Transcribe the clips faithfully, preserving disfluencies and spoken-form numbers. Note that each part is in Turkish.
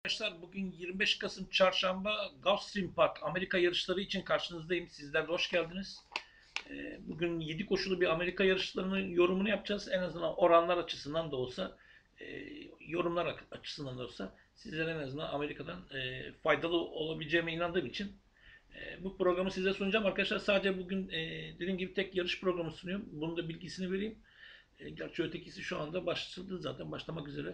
Arkadaşlar bugün yirmi beş Kasım Çarşamba Gulfstream Park Amerika yarışları için karşınızdayım. Sizler de hoş geldiniz. Ee, Bugün yedi koşulu bir Amerika yarışlarının yorumunu yapacağız. En azından oranlar açısından da olsa, e, yorumlar açısından da olsa sizlere en azından Amerika'dan e, faydalı olabileceğime inandığım için e, bu programı size sunacağım. Arkadaşlar sadece bugün e, dediğim gibi tek yarış programı sunuyorum. Bunun da bilgisini vereyim. E, gerçi ötekisi şu anda başladı zaten başlamak üzere.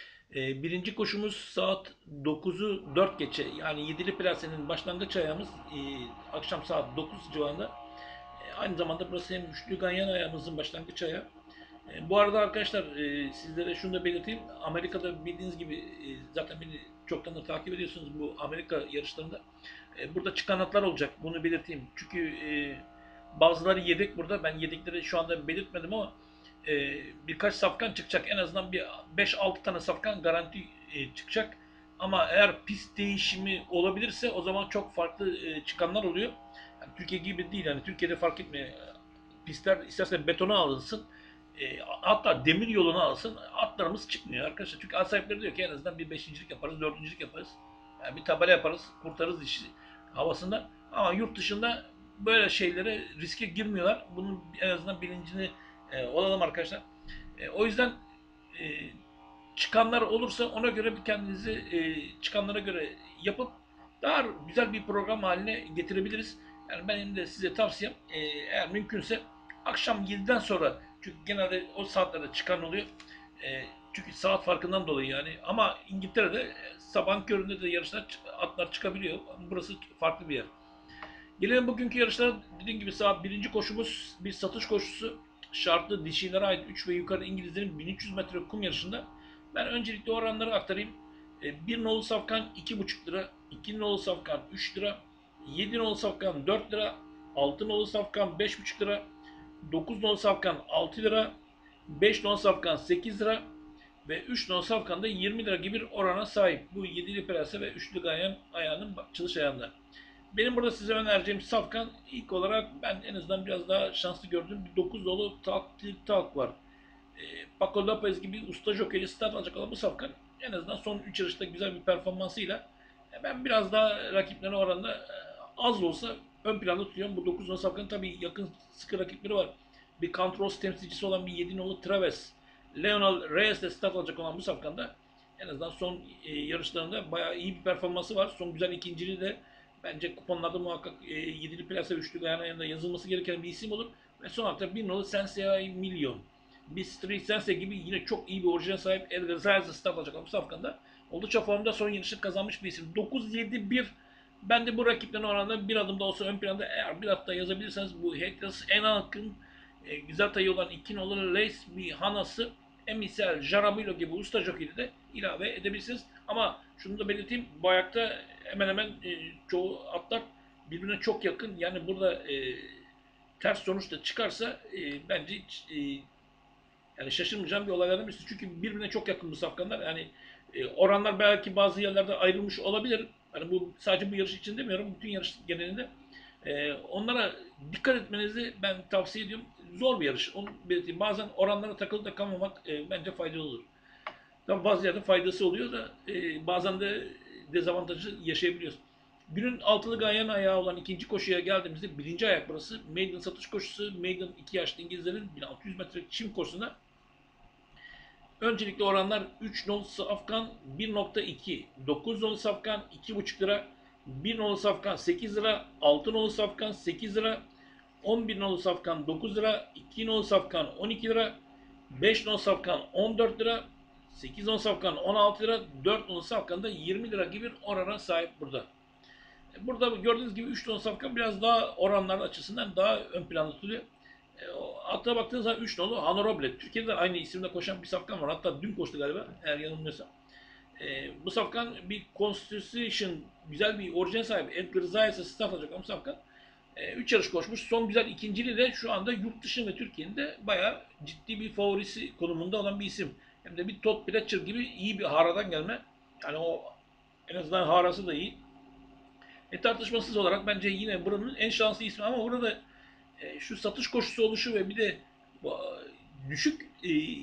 E, birinci koşumuz saat dokuzu dört geçe, yani Yedili Plase'nin başlangıç ayağımız e, akşam saat dokuz civarında. E, aynı zamanda burası hem üçlü ganyan ayağımızın başlangıç ayağı. E, bu arada arkadaşlar e, sizlere şunu da belirteyim. Amerika'da bildiğiniz gibi e, zaten beni çoktan da takip ediyorsunuz bu Amerika yarışlarında. E, burada çıkan atlar olacak. Bunu belirteyim. Çünkü e, bazıları yedek burada. Ben yedekleri şu anda belirtmedim ama e, birkaç safkan çıkacak. En azından bir beş altı tane safkan garanti e, çıkacak. Ama eğer pist değişimi olabilirse o zaman çok farklı e, çıkanlar oluyor. Yani Türkiye gibi değil. Yani Türkiye'de fark etmiyor. Pistler isterse betona alınsın. E, hatta demir yoluna alsın. Atlarımız çıkmıyor arkadaşlar. Çünkü at sahipleri diyor ki en azından bir beşincilik yaparız, dördüncülük yaparız. Yani bir tabela yaparız, kurtarırız işi havasında. Ama yurt dışında böyle şeylere riske girmiyorlar. Bunun en azından bilincini e, olalım arkadaşlar. E, o yüzden e, çıkanlar olursa ona göre bir kendinizi e, çıkanlara göre yapıp daha güzel bir program haline getirebiliriz. Yani benim de size tavsiyem e, eğer mümkünse akşam yediden sonra, çünkü genelde o saatlerde çıkan oluyor. E, çünkü saat farkından dolayı yani. Ama İngiltere'de e, sabahın köründe de yarışlar atlar çıkabiliyor. Burası farklı bir yer. Gelelim bugünkü yarışlara. Dediğim gibi saat birinci koşumuz bir satış koşusu. Şartlı dişilere ait üç ve yukarı İngilizlerin bin üç yüz metre kum yarışında. Ben öncelikle oranları aktarayım. bir nolu safkan iki buçuk lira, iki nolu safkan üç lira, yedi nolu safkan dört lira, altı nolu safkan beş buçuk lira, dokuz nolu safkan altı lira, beş nolu safkan sekiz lira ve üç nolu safkan da yirmi lira gibi bir orana sahip. Bu yedili plase ve üçlü ganyan ayağının açılış ayağında. Benim burada size önereceğim safkan ilk olarak ben en azından biraz daha şanslı gördüğüm bir dokuz dolu Talk Till Talk var. E, Paco Lopez gibi usta jokeri start alacak olan bu safkan en azından son üç yarışta güzel bir performansıyla e, ben biraz daha rakiplerine oranla e, az da olsa ön planda tutuyorum. Bu dokuz nolu safkanın tabii yakın sıkı rakipleri var. Bir Kantros temsilcisi olan bir yedi nolu Traves, Leonel Reyes de start alacak olan bu safkanda en azından son e, yarışlarında bayağı iyi bir performansı var. Son güzel ikinciliği de bence kuponlarda muhakkak e, yedili plase üçlü gayana yanında yazılması gereken bir isim olur. Ve son hafta bir nolu Sensei Milyon. Bir Street Sensei gibi yine çok iyi bir orijine sahip Edgar Zayas'ı start alacak bu safkanda. Oldukça formda son yarışı kazanmış bir isim. dokuz yedi bir. Ben de bu rakiplerine oranla bir adım da olsa ön planda, eğer bir hatta yazabilirseniz bu Hector's en akın e, güzel tayı olan iki nolu Lace bir Hanası Emisel Jaramillo gibi usta jockey'i de ilave edebilirsiniz. Ama şunu da belirteyim. Bu ayakta hemen hemen e, çoğu atlar birbirine çok yakın. Yani burada e, ters sonuç da çıkarsa e, bence hiç e, yani şaşırmayacağım bir olaylardan birisi. Çünkü birbirine çok yakın bu safkanlar. Yani e, oranlar belki bazı yerlerde ayrılmış olabilir. Hani bu sadece bu yarış için demiyorum. Bütün yarış genelinde. E, onlara dikkat etmenizi ben tavsiye ediyorum. Zor bir yarış. Onu belirteyim. Bazen oranlara takılıp da kalmamak e, bence faydalı olur. Tabii bazı yerde faydası oluyor da e, bazen de dezavantajı yaşayabiliyoruz. Günün altılı ganyan ayağı olan ikinci koşuya geldiğimizde birinci ayak burası. Maiden satış koşusu. Maiden iki yaşlı İngilizlerin bin altı yüz metre çim koşusunda. Öncelikle oranlar üç nolu safkan bir nokta iki, dokuz nolu safkan iki buçuk lira, bir nolu safkan sekiz lira, altı nolu safkan sekiz lira, on bir nolu safkan dokuz lira, iki nolu safkan on iki lira, beş nolu safkan on dört lira, sekiz nolu safkan on altı lira, dört nolu safkan da yirmi lira gibi bir orana sahip burada. Burada gördüğünüz gibi üç nolu safkan biraz daha oranlar açısından daha ön planda tutuluyor. E, Hatta baktığınız zaman üç nolu Honorable. Türkiye'de de aynı isimde koşan bir safkan var. Hatta dün koştu galiba eğer yanılmıyorsam. E, bu safkan bir Constitution, güzel bir orijine sahibi. Edgar Zayas'a start alacak ama safkan. üç yarış koşmuş. Son güzel ikinciliği de şu anda yurt dışı ve Türkiye'nin de bayağı ciddi bir favorisi konumunda olan bir isim. Hem de bir Todd Pletcher gibi iyi bir haradan gelme. Yani o en azından harası da iyi. E, tartışmasız olarak bence yine buranın en şanslı ismi, ama burada e, şu satış koşusu oluşu ve bir de bu, düşük e,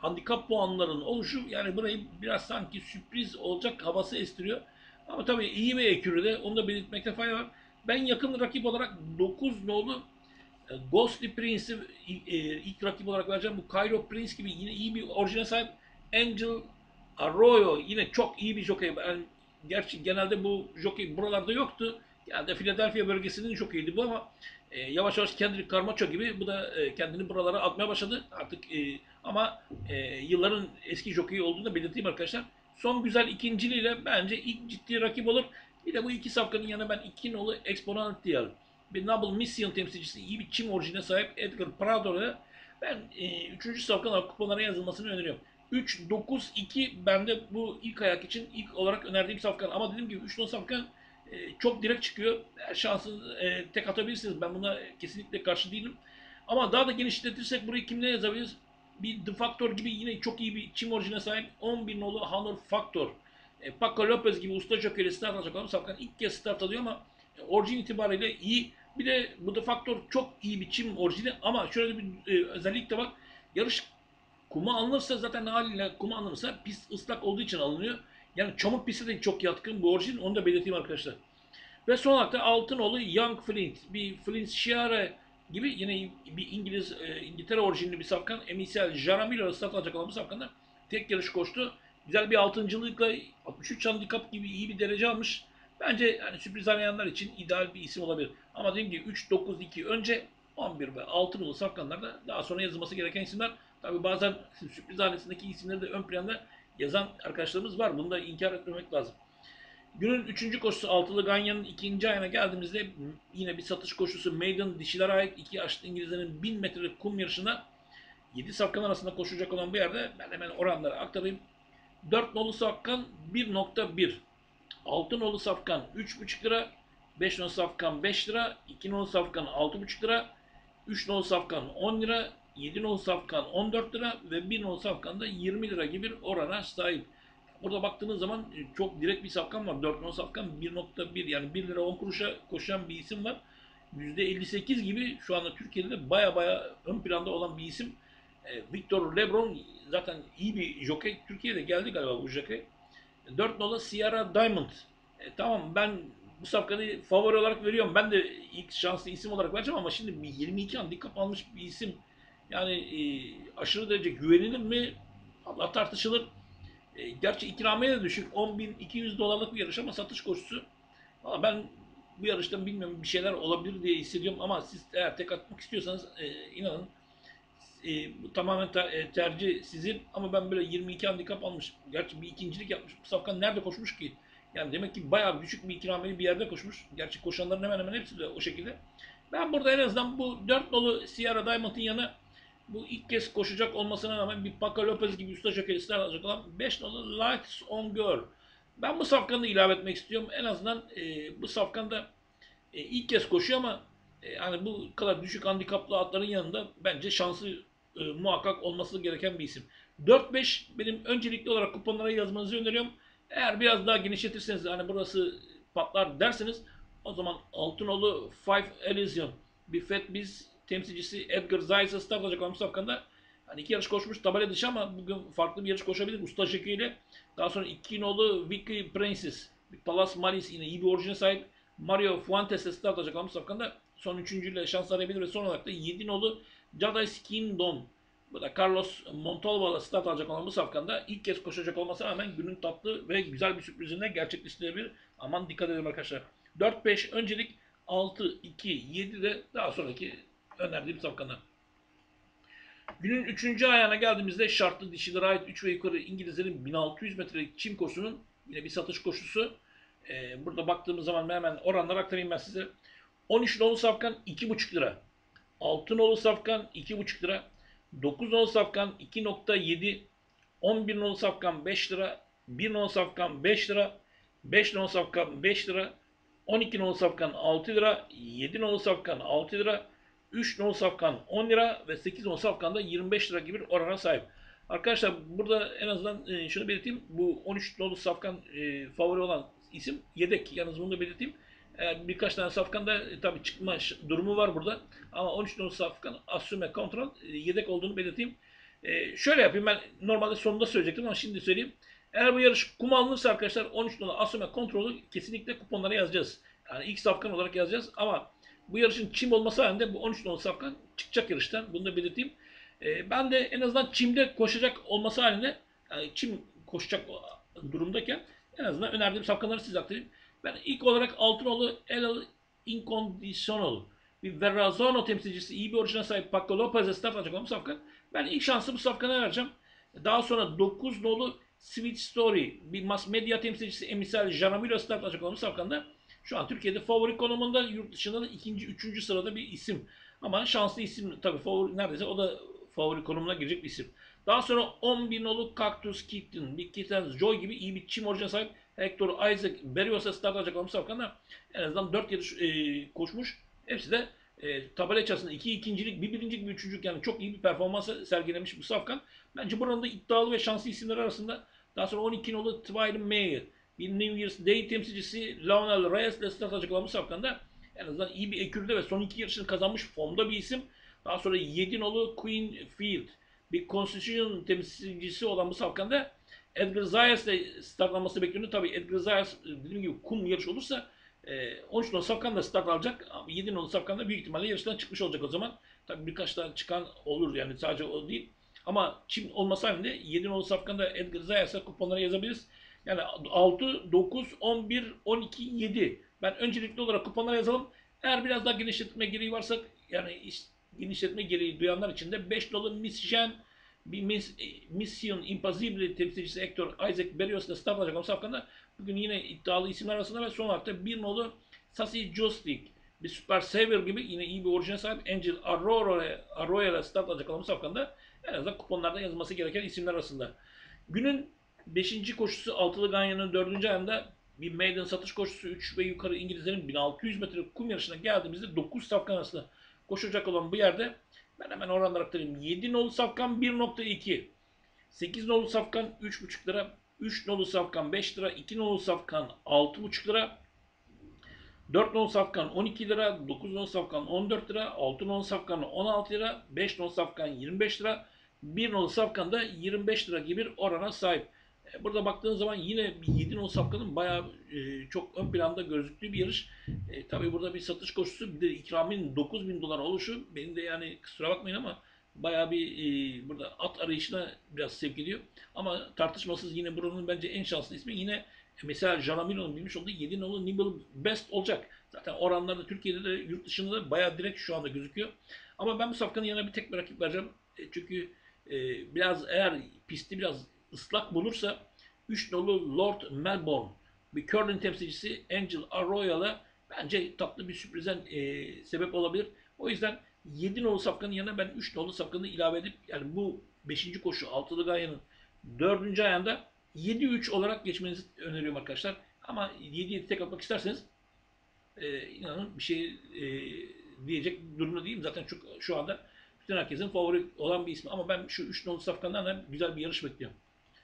handikap puanlarının oluşu yani burayı biraz sanki sürpriz olacak havası estiriyor. Ama tabii iyi bir ekürü de onu da belirtmekte fayda var. Ben yakın rakip olarak dokuz nolu e, Ghostly Prince'i e, ilk rakip olarak vereceğim. Bu Cairo Prince gibi yine iyi bir orijine sahip. Angel Arroyo yine çok iyi bir jockey. Yani gerçi genelde bu jockey buralarda yoktu. Yani de Philadelphia bölgesinin jokeyiydi bu ama e, yavaş yavaş Kendrick Camacho gibi bu da e, kendini buralara atmaya başladı. Artık e, ama e, yılların eski jokeyi olduğunu da belirteyim arkadaşlar. Son güzel ikinciliğiyle bence ilk ciddi rakip olur. Bir de bu iki safkanın yanına ben iki nolu Exponential bir Noble Mission temsilcisi iyi bir çim orijine sahip Edgar Prado'ya ben e, üçüncü safkan olarak kuponlara yazılmasını öneriyorum. üç dokuz iki bende bu ilk ayak için ilk olarak önerdiğim safkan. Ama dediğim gibi üç nolu safkan e, çok direkt çıkıyor. Her şansın e, tek atabilirsiniz. Ben buna kesinlikle karşı değilim. Ama daha da genişletirsek burayı kimle yazabiliriz? Bir The Factor gibi yine çok iyi bir çim orijine sahip on bir nolu Honor Factor. E, Paco Lopez gibi usta jockey'le start alacak olan safkan ilk kez start alıyor ama e, orijin itibariyle iyi. Bir de bu The Factor çok iyi bir çim orijini ama şöyle bir e, özellik de var. Yarış kuma alınırsa zaten haliyle kuma alınırsa pist ıslak olduğu için alınıyor. Yani çamur piste de çok yatkın bu orijin. Onu da belirteyim arkadaşlar. Ve son olarak da Altınoğlu Young Flint. Bir Flint Sciarra gibi yine bir İngiliz, e, İngiltere orijinli bir safkan. Emisel Jaramillo start alacak olan bu safkanlar tek yarış koştu. Güzel bir altıncılıkla altmış üç handikap gibi iyi bir derece almış. Bence yani sürpriz arayanlar için ideal bir isim olabilir. Ama dediğim gibi üç dokuz iki önce on bir ve altı nolu safkanlarda daha sonra yazılması gereken isimler. Tabi bazen sürpriz hanesindeki isimleri de ön planda yazan arkadaşlarımız var. Bunu da inkar etmemek lazım. Günün üçüncü koşusu altılı Ganyan'ın ikinci ayına geldiğimizde yine bir satış koşusu Maiden dişilere ait iki yaşlı İngilizlerin bin metrelik kum yarışında yedi safkan arasında koşacak olan bir yerde ben hemen oranları aktarayım. dört nolu safkan bir nokta bir, altı nolu safkan üç buçuk lira, beş nolu safkan beş lira, iki nolu safkan altı buçuk lira, üç nolu safkan on lira, yedi nolu safkan on dört lira ve bir nolu safkan da yirmi lira gibi bir orana sahip. Burada baktığınız zaman çok direkt bir safkan var. dört nolu safkan bir nokta bir yani bir lira on kuruşa koşan bir isim var. yüzde elli sekiz gibi şu anda Türkiye'de de baya baya ön planda olan bir isim. Victor Lebron zaten iyi bir jockey. Türkiye'de geldi galiba bu jockey. dört nolu Sierra Diamond. E, tamam ben bu safkanı favori olarak veriyorum. Ben de ilk şanslı isim olarak vereceğim ama şimdi bir yirmi iki handikap almış bir isim. Yani e, aşırı derece güvenilir mi? Allah tartışılır. E, gerçi ikramiye de düşük. on bin iki yüz dolarlık bir yarış ama satış koşusu. Ama ben bu yarıştan bilmiyorum bir şeyler olabilir diye hissediyorum ama siz eğer tek atmak istiyorsanız e, inanın e, bu tamamen ter, e, tercih sizin ama ben böyle yirmi iki handikap almış. Gerçi bir ikincilik yapmış. Bu safkan nerede koşmuş ki? Yani demek ki bayağı düşük bir ikrameli bir yerde koşmuş. Gerçi koşanların hemen hemen hepsi de o şekilde. Ben burada en azından bu dört nolu Sierra Diamond'ın yanına bu ilk kez koşacak olmasına rağmen bir Paco Lopez gibi usta jockeyler alacak olan beş nolu Lights on Girl. Ben bu safkanı ilave etmek istiyorum. En azından e, bu safkanda e, ilk kez koşuyor ama e, yani bu kadar düşük handikaplı atların yanında bence şansı e, muhakkak olması gereken bir isim. dört beş benim öncelikli olarak kuponlara yazmanızı öneriyorum. Eğer biraz daha genişletirseniz hani burası patlar derseniz o zaman Altınolu Five Elysium bir FedBiz temsilcisi Edgar Zayes'a start alacak olan safkanda hani iki yarış koşmuş tabela dışı ama bugün farklı bir yarış koşabilir usta şekliyle. Daha sonra iki nolu Vicky Princess, Palas Malis yine iyi bir orijine sahip. Mario Fuentes'e start alacak olan safkanda son üçüncüyle şans arayabilir ve son olarak da yedi nolu Jadais Kingdom. Bu da Carlos Montalvo'la start alacak olan bu safkanda ilk kez koşacak olmasına rağmen günün tatlı ve güzel bir sürprizinde gerçekleştirebilir. Aman dikkat edin arkadaşlar. dört beş öncelik altı iki yedi de daha sonraki önerdiğim safkanlar. Günün üçüncü ayağına geldiğimizde şartlı dişilere ait üç ve yukarı İngilizlerin bin altı yüz metrelik çim koşusunun yine bir satış koşusu. Ee, burada baktığımız zaman hemen oranları aktarayım ben size. on üç nolu safkan iki buçuk lira. altı nolu safkan iki buçuk lira. dokuz nolu safkan iki nokta yedi. on bir nolu safkan beş lira. bir nolu safkan beş lira. beş nolu safkan beş lira. on iki nolu safkan altı lira. yedi nolu safkan altı lira. üç nolu safkan on lira ve sekiz nolu safkan da yirmi beş lira gibi bir orana sahip. Arkadaşlar burada en azından e, şunu belirteyim. Bu on üç nolu safkan e, favori olan isim yedek. Yalnız bunu da belirteyim. E, birkaç tane safkan da e, tabii çıkma durumu var burada. Ama on üç nolu safkan assume kontrol e, yedek olduğunu belirteyim. E, şöyle yapayım, ben normalde sonunda söyleyecektim ama şimdi söyleyeyim. Eğer bu yarış kum alınırsa arkadaşlar on üç nolu Asome kontrolü kesinlikle kuponlara yazacağız. Yani ilk safkan olarak yazacağız ama bu yarışın çim olması halinde bu on üç nolu safkan çıkacak yarıştan. Bunu da belirteyim. E, ben de en azından çimde koşacak olması halinde, yani çim koşacak durumdayken en azından önerdiğim safkanları size aktarayım. Ben ilk olarak altı nolu El Incondicional, bir Verrazano temsilcisi, iyi bir orijine sahip Paco Lopez'e start alacak olan safkan. Ben ilk şansı bu safkana vereceğim. Daha sonra dokuz nolu Sweet Story, bir mass medya temsilcisi emisal Janamiro start alacak olan safkanda. Şu an Türkiye'de favori konumunda, yurt dışında da ikinci, üçüncü sırada bir isim. Ama şanslı isim tabii, favori neredeyse o da favori konumuna girecek bir isim. Daha sonra on bir nolu Cactus Kitten, bir Kitten Joy gibi iyi bir çim orijine sahip Hector Isaac Berrios'a start alacak olan safkanda en azından dört yarış e, koşmuş. Hepsi de e, tabela içerisinde iki ikincilik, bir birincilik, bir üçüncülük, yani çok iyi bir performansı sergilemiş bu safkan. Bence buranın da iddialı ve şanslı isimler arasında. Daha sonra on iki nolu Twilight Mayer, bir New Year's Day temsilcisi Lionel Reyes ile start alacak olan bu safkanda en azından iyi bir ekürde ve son iki yarışını kazanmış formda bir isim. Daha sonra yedi nolu Queen Field, bir Constitution temsilcisi olan bu safkanda Edgar Zayas ile startlanması bekleniyor. Tabii Edgar Zayas dediğim gibi kum yarış olursa on üç nolu safkan da start alacak. Ama yedi nolu safkan da büyük ihtimalle yarıştan çıkmış olacak o zaman. Tabii birkaç tane çıkan olur, yani sadece o değil. Ama çim olması halinde yedi nolu safkan da Edgar Zayas'a kuponlara yazabiliriz. Yani altı, dokuz, on bir, on iki, yedi. Ben öncelikli olarak kuponlara yazalım. Eğer biraz daha genişletme gereği varsa, yani genişletme gereği duyanlar için de beş nolu Miss Jean, bir Miss, Mission Impossible temsilcisi Hector Isaac Berrios ile start alacak olan safkanda bugün yine iddialı isimler arasında. Ve son olarak da bir nolu Sassy Joystick, bir Super Saver gibi yine iyi bir orijine sahip Angel Arroyo, Arroyo ile start alacak olan safkanda en azından kuponlarda yazılması gereken isimler arasında. Günün beşinci koşusu altılı Ganyan'ın dördüncü ayında bir maiden satış koşusu, üç ve yukarı İngilizlerin bin altı yüz metre kum yarışına geldiğimizde dokuz safkan arasında koşacak olan bu yerde ben hemen oranları aktarayım. yedi nolu safkan bir nokta iki, sekiz nolu safkan üç buçuk lira, üç nolu safkan beş lira, iki nolu safkan altı buçuk lira, dört nolu safkan on iki lira, dokuz nolu safkan on dört lira, altı nolu safkan on altı lira, beş nolu safkan yirmi beş lira, bir nolu safkan da yirmi beş lira gibi bir orana sahip. Burada baktığınız zaman yine yedi nolu safkanın bayağı e, çok ön planda gözüktüğü bir yarış. E, tabii burada bir satış koşusu, bir de ikramın dokuz bin dolar oluşu beni de, yani kusura bakmayın ama bayağı bir e, burada at arayışına biraz sevk ediyor. Ama tartışmasız yine buranın bence en şanslı ismi yine mesela Janamiro'nun bilmiş olduğu yedi nolu Nibble Best olacak. Zaten oranlarda Türkiye'de de yurt dışında da bayağı direkt şu anda gözüküyor. Ama ben bu safkanın yanına bir tek bir rakip vereceğim. E, çünkü e, biraz eğer pisti biraz ıslak bulursa üç nolu Lord Melbourne, bir curling temsilcisi Angel Arroyo'la bence tatlı bir sürprizden e, sebep olabilir. O yüzden yedi nolu safkanın yanına ben üç nolu safkanı ilave edip, yani bu beşinci koşu altılı Ganyan'ın dördüncü ayında yedi üç olarak geçmenizi öneriyorum arkadaşlar. Ama yedi yedi tek atmak isterseniz e, inanın bir şey e, diyecek durumda değilim. Zaten şu, şu anda bütün herkesin favori olan bir ismi. Ama ben şu üç nolu safkandan da güzel bir yarış bekliyorum.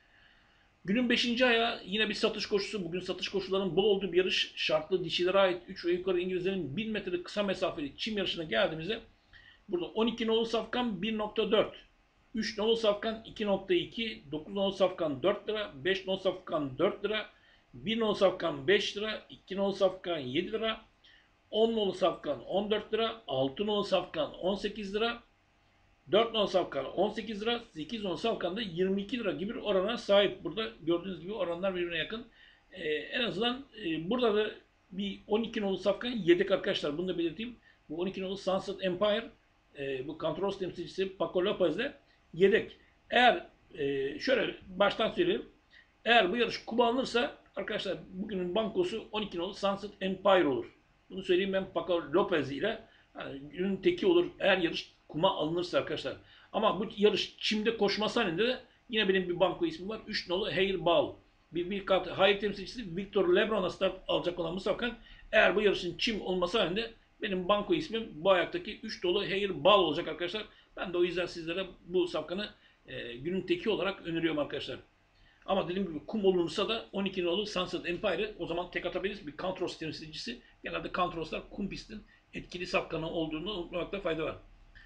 Günün beşinci ayağı yine bir satış koşusu. Bugün satış koşularının bol olduğu bir yarış. Şartlı dişilere ait üç ve yukarı İngilizlerin bin metrelik kısa mesafeli çim yarışına geldiğimizde burada on iki nolu safkan bir nokta dört, üç nolu safkan iki nokta iki, dokuz nolu safkan dört lira, beş nolu safkan dört lira, bir nolu safkan beş lira, iki nolu safkan yedi lira, on nolu safkan on dört lira, altı nolu safkan on sekiz lira, dört nolu safkan on sekiz lira, sekiz nolu safkan da yirmi iki lira gibi bir orana sahip. Burada gördüğünüz gibi oranlar birbirine yakın. Ee, en azından e, burada da bir on iki nolu safkan yedek arkadaşlar. Bunu da belirteyim. Bu on iki nolu Sunset Empire, e, bu Cantros temsilcisi Paco Lopez de yedek. Eğer e, şöyle baştan söyleyeyim. Eğer bu yarış kuma alınırsa arkadaşlar bugünün bankosu on iki nolu Sunset Empire olur. Bunu söyleyeyim ben Paco Lopez ile. Yani günün teki olur eğer yarış kuma alınırsa arkadaşlar. Ama bu yarış çimde koşması halinde de yine benim bir banko ismim var. üç nolu Hairball. Bir, bir kat hayır temsilcisi Victor Lebron'a start alacak olan Musafkan. Eğer bu yarışın çim olması halinde benim banko ismim bu ayaktaki üç nolu Hairball olacak arkadaşlar. Ben de o yüzden sizlere bu safkanı e, günün teki olarak öneriyorum arkadaşlar. Ama dediğim gibi kum olursa da on iki nolu Sunset Empire'ı o zaman tek atabiliriz. Bir Cantros temsilcisi. Genelde Cantroslar kum pistin etkili safkanı olduğunu unutmamakta fayda var.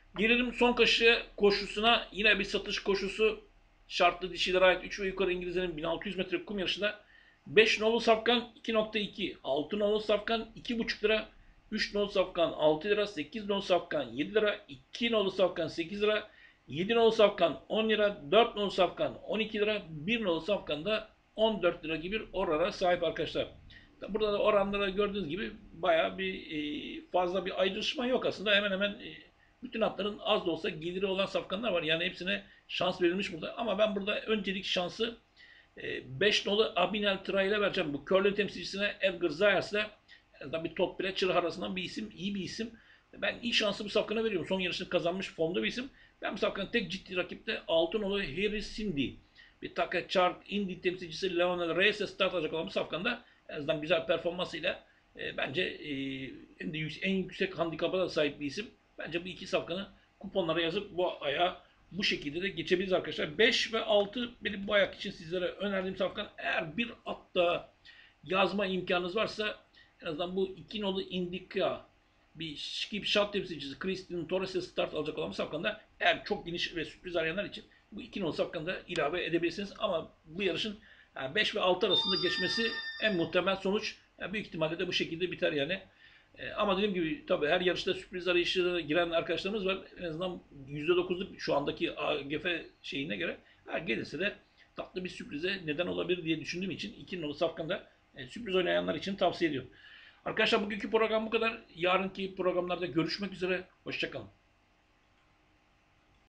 Gelelim son koşuya, koşusuna. Yine bir satış koşusu. Şartlı dişilere ait üç ve yukarı İngilizlerin bin altı yüz metre kum yarışında beş nolu safkan iki nokta iki, altı nolu safkan iki buçuk lira, üç nolu safkan altı lira, sekiz nolu safkan yedi lira, iki nolu safkan sekiz lira, yedi nolu safkan on lira, dört nolu safkan on iki lira, bir nolu safkan da on dört lira gibi orana sahip arkadaşlar. Burada da oranlara gördüğünüz gibi bayağı bir e, fazla bir ayrışma yok aslında. Hemen hemen e, bütün atların az da olsa geliri olan safkanlar var. Yani hepsine şans verilmiş burada. Ama ben burada öncelik şansı beş nolu Abinel Tıra ile vereceğim. Bu Curling temsilcisine Edgar Zayas ile bir top bile çırı arasından bir isim, iyi bir isim. Ben iyi şansı bu safkana veriyorum. Son yarışını kazanmış formda bir isim. Ben bu safkanın tek ciddi rakip de altı nolu Harry Cindy. Bir Taka Chart Indy temsilcisi Leonel Reyes'e start alacak olan bu safkanda en azından güzel performansıyla e, bence e, en, de yüksek, en yüksek handikapa da sahip bir isim. Bence bu iki safkanı kuponlara yazıp bu aya bu şekilde de geçebiliriz arkadaşlar. beş ve altı benim bu ayak için sizlere önerdiğim safkan. Eğer bir atta yazma imkanınız varsa en azından bu iki nolu Indica bir skip shot temsilcisi Christian Torres'e start alacak olan bu safkanda eğer çok geniş ve sürpriz arayanlar için bu iki nolu safkanı da ilave edebilirsiniz. Ama bu yarışın yani beş ve altı arasında geçmesi en muhtemel sonuç. Yani büyük ihtimalle de bu şekilde biter yani. E, ama dediğim gibi tabii her yarışta sürpriz arayışına giren arkadaşlarımız var. En azından yüzde dokuzluk şu andaki A G F şeyine göre her gelirse de tatlı bir sürprize neden olabilir diye düşündüğüm için iki nolu safkanda e, sürpriz oynayanlar için tavsiye ediyorum. Arkadaşlar bugünkü program bu kadar. Yarınki programlarda görüşmek üzere. Hoşçakalın.